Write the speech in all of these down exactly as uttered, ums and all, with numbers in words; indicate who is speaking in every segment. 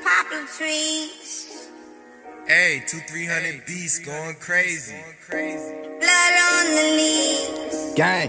Speaker 1: poplar trees.
Speaker 2: Hey, two three hundred beasts going crazy.
Speaker 1: Blood on the leaves.
Speaker 3: Gang.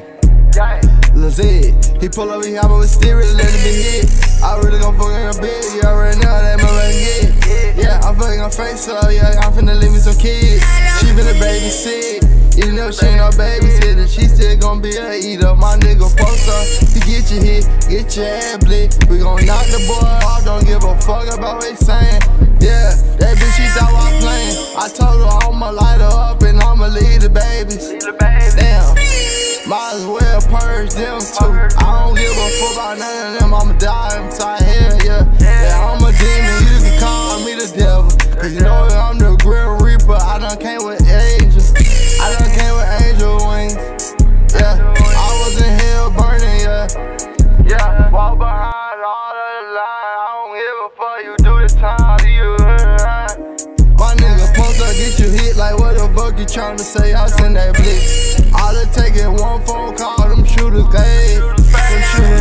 Speaker 3: Luh Zig. He pull up, he hop with steer, really let it be hit. I really gon' fuck in her bed, you already know that motherfucker get. Yeah, I'm fucking her face up, yeah, I'm finna leave me some kids. She finna babysit, even though she ain't no babysitter, she still gon' be a eater. My nigga post up, he get you hit, get your ass blit. We gon' knock the boy off, don't give a fuck about what he saying. Yeah, that bitch, she thought I was playing. I told her I'ma light her up and I'ma leave the babies. Damn. Might as well purge them too. I don't give a fuck about none of them. I'ma die inside here, yeah. Yeah, I'm a demon, you can call me the devil. Cause you know I'm the Grim Reaper. I done came with angels. I done came with angel wings. Yeah, I was in hell burning, yeah. Yeah, walk behind all of the line. I don't give a fuck, you do the time, you right. My nigga post up, get you hit like what the fuck you tryna say? I send that blitz. All it taking one phone call, them shooters fade, them shooters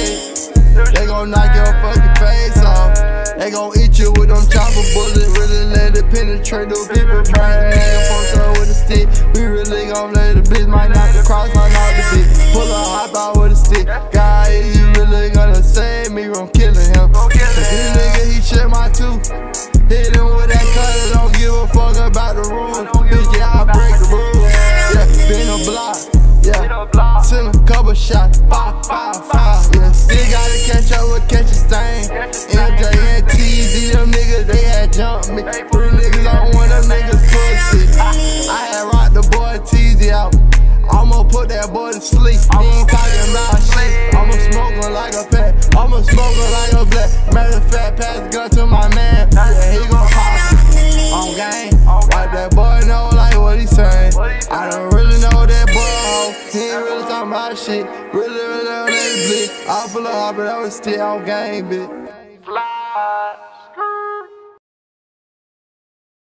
Speaker 3: fade. They gon' knock your fucking face off. They gon' eat you with them chopper bullets, really let it penetrate those people brain. Nigga post up with a stick, we really gon' let the bitch might knock the cross, might knock the bitch. Pull a hop out with a stick. God, you really gonna save me from killing him? Cause this nigga, he check my tooth. Hit him with that cutter, don't give a fuck about the rules. Bitch, yeah, I break the rules. Yeah, been a block, yeah. Send a couple shots, five, five, five. Yeah, still gotta catch up with catch a stain. M J and T Z, them niggas, they had jumped me. Three niggas on one of them niggas pussy. I had rocked the boy T Z out. I'ma put that boy to sleep. He ain't talking about shit. I'ma smoke him like a fat. I'ma smoke him like a black. Matter of fact, pass the gun to my man. Yeah, he gon' pop on game. Like that boy know like what he saying. I don't really know that boy. He ain't really talking about shit. Really, really on that bleed. I pull up, but I was still on game, bitch. Fly.